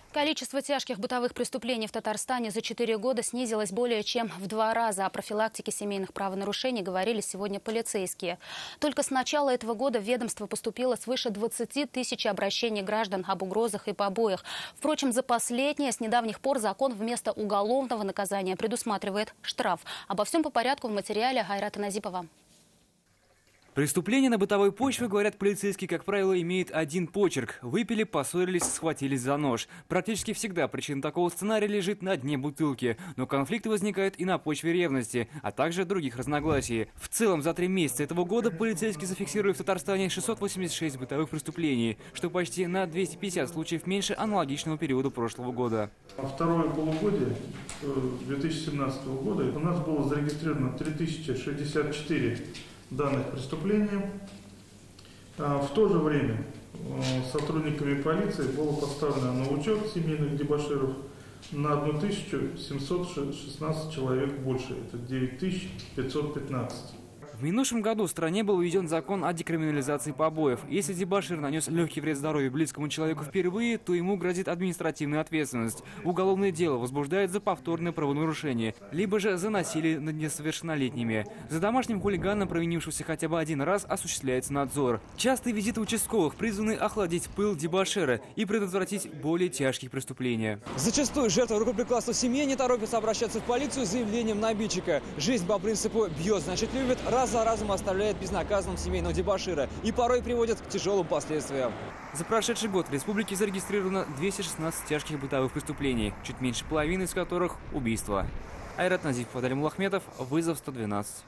Количество тяжких бытовых преступлений в Татарстане за 4 года снизилось более чем в 2 раза. О профилактике семейных правонарушений говорили сегодня полицейские. Только с начала этого года в ведомство поступило свыше 20 тысяч обращений граждан об угрозах и побоях. Впрочем, за последнее с недавних пор закон вместо уголовного наказания предусматривает штраф. Обо всем по порядку в материале Айрата Назипова. Преступления на бытовой почве, говорят полицейские, как правило, имеют один почерк. Выпили, поссорились, схватились за нож. Практически всегда причина такого сценария лежит на дне бутылки. Но конфликты возникают и на почве ревности, а также других разногласий. В целом, за 3 месяца этого года полицейские зафиксировали в Татарстане 686 бытовых преступлений, что почти на 250 случаев меньше аналогичного периода прошлого года. Второе полугодие 2017 года у нас было зарегистрировано 3064 данных преступлений. В то же время сотрудниками полиции было поставлено на учет семейных дебоширов на 1716 человек больше. Это 9515. В минувшем году в стране был введен закон о декриминализации побоев. Если дебошир нанес легкий вред здоровью близкому человеку впервые, то ему грозит административная ответственность. Уголовное дело возбуждает за повторное правонарушение, либо же за насилие над несовершеннолетними. За домашним хулиганом, провинившимся хотя бы один раз, осуществляется надзор. Частые визиты участковых призваны охладить пыл дебошира и предотвратить более тяжкие преступления. Зачастую жертвы рукоприкладства в семье не торопятся обращаться в полицию с заявлением на обидчика. Жизнь по принципу «бьет, значит любит» раз за разом оставляет безнаказанным семейного дебошира и порой приводит к тяжелым последствиям. За прошедший год в республике зарегистрировано 216 тяжких бытовых преступлений, чуть меньше половины из которых – убийства. Айрат Назипов, Адаль Мулахметов, вызов 112.